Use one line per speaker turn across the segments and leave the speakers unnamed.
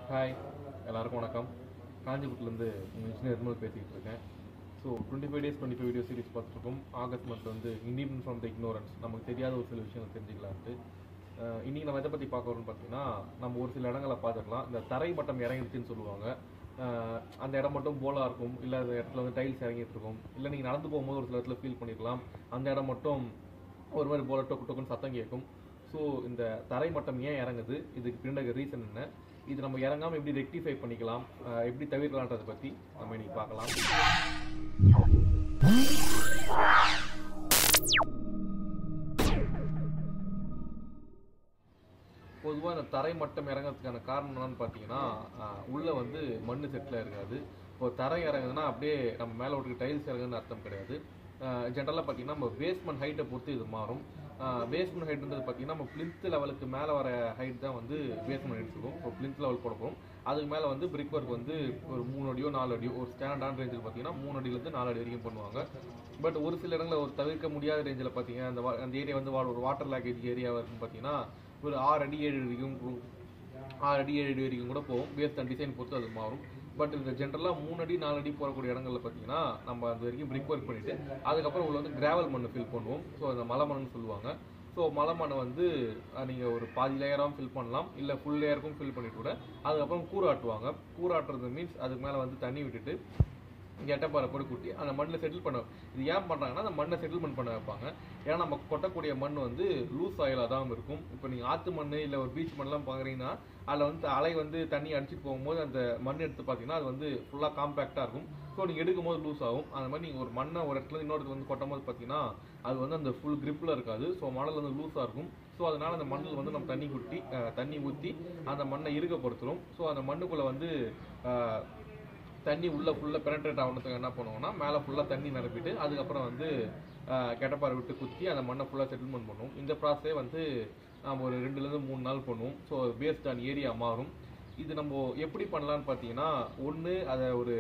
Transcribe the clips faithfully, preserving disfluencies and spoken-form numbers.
Hi, எல்லாருக்கும் வணக்கம். காஞ்சிபுரத்துலேருந்து உங்கள் இன்ஜினியர் நிர்மல் பேசிக்கிட்டு இருக்கேன். So twenty five days twenty five video series பார்த்துருக்கோம். ஆகஸ்ட் மந்த் வந்து இண்டிபெண்ட் ஃப்ரம் த இக்னோரன்ஸ், நமக்கு தெரியாத ஒரு சில விஷயங்கள் தெரிஞ்சுக்கலான்ட்டு. இன்றைக்கி நம்ம எதை பற்றி பார்க்க வரோம்னு பார்த்தீங்கன்னா, நம்ம ஒரு சில இடங்களை பார்த்துக்கலாம். இந்த தரை மட்டம் இறங்கிடுச்சுன்னு சொல்லுவாங்க. அந்த இடம் மட்டும் போலாக இருக்கும், இல்லை அந்த இடத்துல வந்து டைல்ஸ் இறங்கிட்டு இருக்கும், இல்லை நீங்கள் நடந்து போகும்போது ஒரு சில இடத்துல ஃபீல் பண்ணியிருக்கலாம், அந்த இடம் மட்டும் ஒரு மாதிரி போல டொக்கு டொக்குன்னு சத்தம் கேட்கும். ஸோ இந்த தரை மட்டம் ஏன் இறங்குது, இதுக்கு பின்னாடி ரீசன் என்ன, இது நம்ம இறங்காமல் எப்படி ரெக்டிஃபை பண்ணிக்கலாம், எப்படி தவிர்க்கலான்றதை பற்றி நம்ம இன்னைக்கு பார்க்கலாம். பொதுவாக இந்த தரை மட்டம் இறங்கிறதுக்கான காரணம் என்னன்னு பார்த்தீங்கன்னா, உள்ளே வந்து மண் செட்டில் இருக்காது. இப்போ தரை இறங்குதுன்னா அப்படியே நம்ம மேலே விட்டு டைல்ஸ் இறங்குதுன்னு அர்த்தம் கிடையாது. ஜென்ரலாக பார்த்தீங்கன்னா நம்ம பேஸ்மெண்ட் ஹைட்டை பொறுத்து இது மாறும். பேஸ்மெண்ட் ஹைட்ன்றது பார்த்தீங்கன்னா நம்ம பிளிந்த் லெவலுக்கு மேலே வர ஹைட் தான் வந்து பேஸ்மெண்ட் ஹைட் சொல்லுவோம். இப்போ பிளிந்த் லெவல் போட போகிறோம், அதுக்கு மேலே வந்து பிரிக் ஒர்க் வந்து ஒரு மூணு அடியோ நாலு அடியோ, ஒரு ஸ்டாண்டர்டான ரேஞ்சில் பார்த்தீங்கன்னா மூணு அடியிலேருந்து நாலு அடி வரைக்கும் பண்ணுவாங்க. பட் ஒரு சில இடங்களில் ஒரு தவிர்க்க முடியாத ரேஞ்சில் பார்த்தீங்கன்னா அந்த அந்த ஏரியா வந்து ஒரு வாட்டர் லேக்கேஜ் ஏரியாவாக இருக்குன்னு பார்த்தீங்கன்னா ஒரு ஆறு அடி ஏழு அடி வரைக்கும் ஆறு அடி ஏழு அடி வரைக்கும் கூட போகும். பேஸ்ட் அண்ட் டிசைன் பொறுத்து அது மாறும். பட் இந்த ஜென்ரலாக மூணு அடி நாலு அடி போகக்கூடிய இடங்களில் பார்த்தீங்கன்னா நம்ம அது வரைக்கும் பிரிக் ஒர்க் பண்ணிவிட்டு அதுக்கப்புறம் உள்ள வந்து கிராவல் மண் ஃபில் பண்ணுவோம். ஸோ அந்த மலை மண்ணுன்னு சொல்லுவாங்க. ஸோ மலை மண்ணை வந்து நீங்கள் ஒரு பாதி லேயராகவும் ஃபில் பண்ணலாம், இல்லை ஃபுல் லேயருக்கும் ஃபில் பண்ணிட்டு கூட அதுக்கப்புறம் கூறாட்டுவாங்க. கூறாட்டுறது மீன்ஸ் அதுக்கு மேலே வந்து தண்ணி விட்டுட்டு எட்டப்பாறை போட்டு கூட்டி அந்த மண்ணில் செட்டில் பண்ண. இது ஏன் பண்ணுறாங்கன்னா அந்த மண்ணை செட்டில்மெண்ட் பண்ண வைப்பாங்க. ஏன்னா நம்ம கொட்டக்கூடிய மண் வந்து லூஸ் ஆயிலாக தான் இருக்கும். இப்போ நீங்கள் ஆற்று மண் இல்லை ஒரு பீச் மண்ணெலாம் பார்க்குறீங்கன்னா அதில் வந்து அலை வந்து தண்ணி அடிச்சுட்டு போகும்போது அந்த மண் எடுத்து பார்த்தீங்கன்னா அது வந்து ஃபுல்லாக காம்பேக்டாக இருக்கும். ஸோ நீங்கள் எடுக்கும் போது லூஸ் ஆகும். அந்த மாதிரி நீங்கள் ஒரு மண்ணை ஒரு இடத்துல இன்னொரு வந்து கொட்டும் போது பார்த்தீங்கன்னா அது வந்து அந்த ஃபுல் கிரிப்பில் இருக்காது. ஸோ மணல் வந்து லூஸாக இருக்கும். ஸோ அதனால் அந்த மண்ணில் வந்து நம்ம தண்ணி குட்டி தண்ணி ஊற்றி அந்த மண்ணை இறுக்கப்படுத்துகிறோம். ஸோ அந்த மண்ணுக்குள்ளே வந்து தண்ணி உள்ளே ஃபுல்லாக பெனட்ரேட் ஆகணுத்துக்கு என்ன பண்ணுவோம்னா மேலே ஃபுல்லாக தண்ணி நிரப்பிட்டு அதுக்கப்புறம் வந்து கெட்டப்பாறை விட்டு குத்தி அந்த மண்ணை ஃபுல்லாக செட்டில்மெண்ட் பண்ணுவோம். இந்த ப்ராசஸே வந்து நம்ம ஒரு ரெண்டுலேருந்து மூணு நாள் பண்ணுவோம். ஸோ பேஸ்ட் ஆன் ஏரியா மாறும். இது நம்ம எப்படி பண்ணலான்னு பார்த்தீங்கன்னா, ஒன்று அதை ஒரு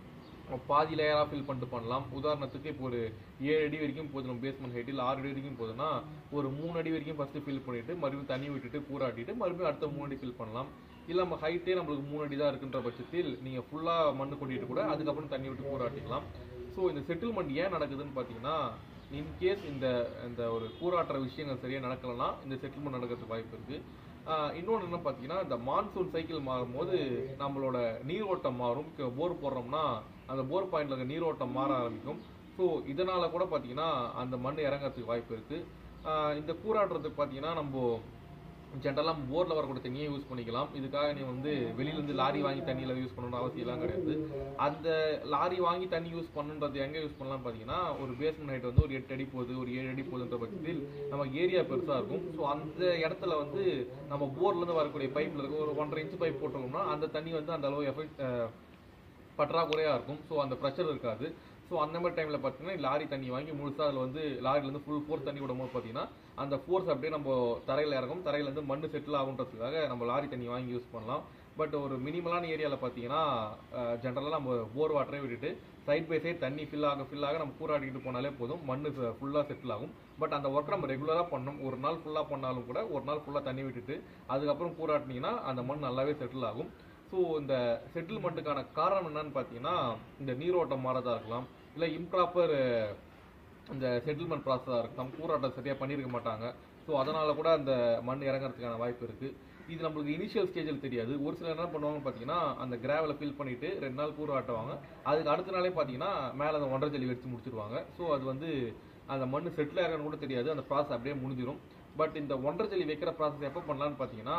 பாதி லேயராக ஃபில் பண்ணிட்டு பண்ணலாம். உதாரணத்துக்கு இப்போ ஒரு ஏழு அடி வரைக்கும் போதும் நம்ம பேஸ்மெண்ட் ஹைட், இல்லை ஆறு அடி வரைக்கும் போதுன்னா ஒரு மூணு அடி வரைக்கும் ஃபஸ்ட்டு ஃபில் பண்ணிவிட்டு மறுபடியும் தண்ணி விட்டுட்டு கூறாட்டிட்டு மறுபடியும் அடுத்த மூணு அடி ஃபில் பண்ணலாம். இல்லை நம்ம ஹைட்டே நம்மளுக்கு மூணு அடி தான் இருக்குன்ற பட்சத்தில் நீங்கள் ஃபுல்லாக மண் கொட்டிட்டு கூட அதுக்கப்புறம் தண்ணி விட்டு கூறாட்டிக்கலாம். ஸோ இந்த செட்டில்மெண்ட் ஏன் நடக்குதுன்னு பார்த்தீங்கன்னா, இன்கேஸ் இந்த இந்த ஒரு கூறாட்டுற விஷயங்கள் சரியாக நடக்கலைன்னா இந்த செட்டில்மெண்ட் நடக்கிறதுக்கு வாய்ப்பு இருக்குது. இன்னொன்று என்ன பார்த்தீங்கன்னா, இந்த மான்சூன் சைக்கிள் மாறும்போது நம்மளோட நீரோட்டம் மாறும். போர் போடுறோம்னா அந்த போர் பாயிண்ட்ல இருக்க நீரோட்டம் மாற ஆரம்பிக்கும். ஸோ இதனால கூட பார்த்தீங்கன்னா அந்த மண் இறங்கிறதுக்கு வாய்ப்பு இருக்குது. இந்த கூறாடுறதுக்கு பார்த்தீங்கன்னா நம்ம ஜென்ரலாக போரில் வரக்கூடிய தண்ணியை யூஸ் பண்ணிக்கலாம். இதுக்காக நீ வந்து வெளியிலேருந்து லாரி வாங்கி தண்ணியில் யூஸ் பண்ணணும்னு அவசியம்லாம் கிடையாது. அந்த லாரி வாங்கி தண்ணி யூஸ் பண்ணுன்றது எங்கே யூஸ் பண்ணலாம்னு பார்த்தீங்கன்னா, ஒரு பேஸ்மெண்ட் ஹைட் வந்து ஒரு எட்டு அடி போகுது, ஒரு ஏழு அடி போகுதுன்ற பட்சத்தில் நம்ம ஏரியா பெருசாக இருக்கும். ஸோ அந்த இடத்துல வந்து நம்ம போர்லேருந்து வரக்கூடிய பைப்பில் இருக்க ஒரு ஒன்றரை இன்ச்சு பைப் போட்டோம்னா அந்த தண்ணி வந்து அந்த அளவு எஃபெக்ட் பற்றாக்குறையாக இருக்கும். ஸோ அந்த ப்ரெஷர் இருக்காது. ஸோ அந்த மாதிரி டைமில் பார்த்தீங்கன்னா லாரி தண்ணி வாங்கி முழுசாக அதில் வந்து லாரிலேருந்து ஃபுல் ஃபோர்ஸ் தண்ணி விடும் போது பார்த்தீங்கன்னா அந்த ஃபோர்ஸ் அப்படியே நம்ம தரையில் இறங்கும். தரையிலேருந்து மண் செட்டில் ஆகுன்றதுக்காக நம்ம லாரி தண்ணி வாங்கி யூஸ் பண்ணலாம். பட் ஒரு மினிமலான ஏரியாவில் பார்த்தீங்கன்னா ஜென்ரலாக நம்ம போர் வாட்டரே விட்டுட்டு சைட் பை சைட் தண்ணி ஃபில் ஆக ஃபில் ஆக நம்ம கூறாடிக்கிட்டு போனாலே போதும், மண் ஃபுல்லாக செட்டில் ஆகும். பட் அந்த ஒர்க் நம்ம ரெகுலராக பண்ணணும். ஒரு நாள் ஃபுல்லாக பண்ணாலும் கூட ஒரு நாள் ஃபுல்லாக தண்ணி விட்டுட்டு அதுக்கப்புறம் கூறாட்டினீங்கன்னா அந்த மண் நல்லாவே செட்டில் ஆகும். ஸோ இந்த செட்டில்மெண்ட்டுக்கான காரணம் என்னன்னு பார்த்தீங்கன்னா, இந்த நீரோட்டம் மாறதாக இருக்கலாம், இல்லை இம்ப்ராப்பர் இந்த செட்டில்மெண்ட் ப்ராசஸாக இருக்கலாம், கூறாட்டம் சரியாக பண்ணியிருக்க மாட்டாங்க. ஸோ அதனால் கூட அந்த மண் இறங்கிறதுக்கான வாய்ப்பு இருக்குது. இது நம்மளுக்கு இனிஷியல் ஸ்டேஜில் தெரியாது. ஒரு சிலர் என்ன பண்ணுவாங்கன்னு பார்த்தீங்கன்னா, அந்த கிராவலை ஃபில் பண்ணிவிட்டு ரெண்டு நாள் கூறாட்டுவாங்க. அதுக்கு அடுத்த நாளே பார்த்தீங்கன்னா மேலே அந்த ஒன்றரை ஜல்லி வச்சு முடிச்சிருவாங்க. ஸோ அது வந்து அந்த மண் செட்டில் ஆகணும்னு கூட தெரியாது, அந்த ப்ராசஸ் அப்படியே முடிஞ்சிடும். பட் இந்த ஒன்றரை ஜல்லி வைக்கிற ப்ராசஸ் எப்போ பண்ணலான்னு பார்த்தீங்கன்னா,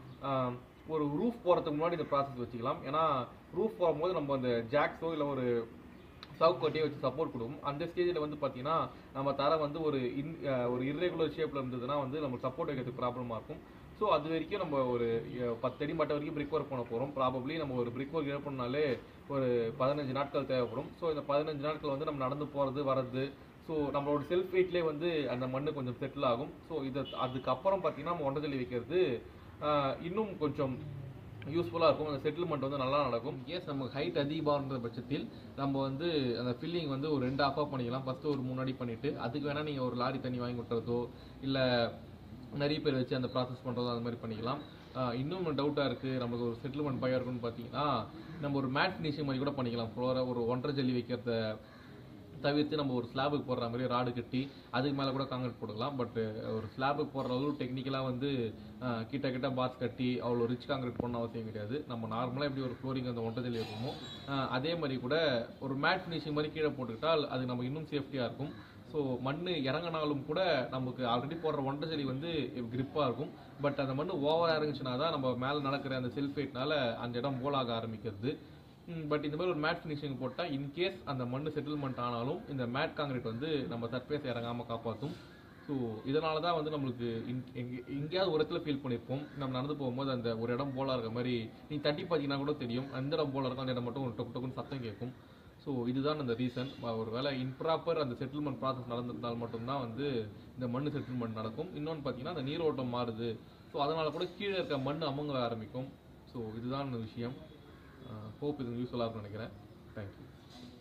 ஒரு ரூஃப் போகிறதுக்கு முன்னாடி இந்த ப்ராசஸ் வச்சுக்கலாம். ஏன்னா ரூஃப் போகும்போது நம்ம அந்த ஜாக்ஸோ இல்லை ஒரு சவுக்கட்டியை வச்சு சப்போர்ட் கொடுக்கும். அந்த ஸ்டேஜில் வந்து பார்த்தீங்கன்னா நம்ம தரை வந்து ஒரு இன் ஒரு இர்ரெகுலர் ஷேப்பில் இருந்ததுன்னா வந்து நம்ம சப்போர்ட் வைக்கிறதுக்கு ப்ராப்ளமாக இருக்கும். ஸோ அது வரைக்கும் நம்ம ஒரு பத்தடி மட்ட வரைக்கும் பிரிக் ஒர்க் பண்ண போகிறோம். ப்ராபப்ளி நம்ம ஒரு பிரிக் ஒர்க் பண்ணாலே ஒரு பதினஞ்சு நாட்கள் தேவைப்படும். ஸோ இந்த பதினஞ்சு நாட்கள் வந்து நம்ம நடந்து போகிறது வர்றது, ஸோ நம்மளோட செல்ஃப் வெயிட்லேயே வந்து அந்த மண் கொஞ்சம் செட்டில் ஆகும். ஸோ இதை அதுக்கப்புறம் பார்த்தீங்கன்னா நம்ம ஒன்றரை ஜல்லி வைக்கிறது இன்னும் கொஞ்சம் யூஸ்ஃபுல்லாக இருக்கும். அந்த செட்டில்மெண்ட் வந்து நல்லா நடக்கும். கேஸ் நம்ம ஹைட் அதிகமாகிற பட்சத்தில் நம்ம வந்து அந்த ஃபில்லிங் வந்து ஒரு ரெண்டு ஆஃபாக பண்ணிக்கலாம். ஃபஸ்ட்டு ஒரு முன்னாடி பண்ணிவிட்டு அதுக்கு வேணால் நீங்கள் ஒரு லாரி தண்ணி வாங்கி விட்டுறதோ இல்லை நிறைய பேர் வச்சு அந்த ப்ராசஸ் பண்ணுறதோ அந்த மாதிரி பண்ணிக்கலாம். இன்னும் டவுட்டாக இருக்குது நமக்கு ஒரு செட்டில்மெண்ட் பயம் இருக்குன்னு பார்த்தீங்கன்னா, நம்ம ஒரு மேட் ஃபினிஷிங் மாதிரி கூட பண்ணிக்கலாம். ஃப்ளோரை ஒரு ஒன்றரை ஜல்லி வைக்கிறத தவிர்த்து நம்ம ஒரு ஸ்லாபுக்கு போடுற மாதிரி ராடு கட்டி அதுக்கு மேலே கூட காங்கிரீட் போடலாம். பட் ஒரு ஸ்லாபுக்கு போடுற அளவு டெக்னிக்கலாக வந்து கிட்ட கிட்ட பாத் கட்டி அவ்வளோ ரிச் காங்கிரீட் போடணும் அவசியம் கிடையாது. நம்ம நார்மலாக எப்படி ஒரு ஃப்ளோரிங் அந்த ஒன்றரை ஜல்லி இருக்குமோ அதே மாதிரி கூட ஒரு மேட் ஃபினிஷிங் மாதிரி கீழே போட்டுக்கிட்டால் அது நமக்கு இன்னும் சேஃப்டியாக இருக்கும். ஸோ மண் இறங்கினாலும் கூட நமக்கு ஆல்ரெடி போடுற ஒன்றரை ஜல்லி வந்து கிரிப்பாக இருக்கும். பட் அந்த மண் ஓவராக இறங்குச்சுன்னா தான் நம்ம மேலே நடக்கிற அந்த செல்ஃபேட்னால அந்த இடம் போலாக ஆரம்பிக்கிறது. பட் இந்த மாதிரி ஒரு மேட் ஃபினிஷிங் போட்டால் இன்கேஸ் அந்த மண் செட்டில்மெண்ட் ஆனாலும் இந்த மேட் காங்கிரீட் வந்து நம்ம சர்ஃபேஸ் இறங்காமல் காப்பாற்றும். ஸோ இதனால தான் வந்து நம்மளுக்கு எங்கே எங்கேயாவது ஒரு இடத்துல ஃபீல் பண்ணியிருப்போம், நம்ம நடந்து போகும்போது அந்த ஒரு இடம் போலாக இருக்க மாதிரி நீ தட்டி பார்த்தீங்கன்னா கூட தெரியும், அந்த இடம் போல இருக்கும், அந்த இடம் மட்டும் ஒரு டொக்கு டொக்குன்னு சத்தம் கேட்கும். ஸோ இதுதான் அந்த ரீசன். ஒரு வேளை இம்ப்ராப்பர் அந்த செட்டில்மெண்ட் ப்ராசஸ் நடந்திருந்தால் மட்டும்தான் வந்து இந்த மண் செட்டில்மெண்ட் நடக்கும். இன்னொன்று பார்த்தீங்கன்னா அந்த நீரோட்டம் மாறுது, ஸோ அதனால் கூட கீழே இருக்க மண் அமுங்க ஆரம்பிக்கும். ஸோ இதுதான் விஷயம். ஹோப் இது யூஸ்ஃபுல்லாக இருக்கும்னு நினைக்கிறேன். தேங்க்யூ.